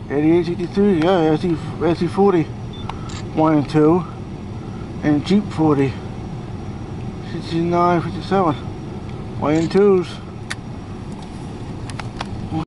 8863, yeah, SD40 1 and 2, and Jeep 40 6957 1 and 2s.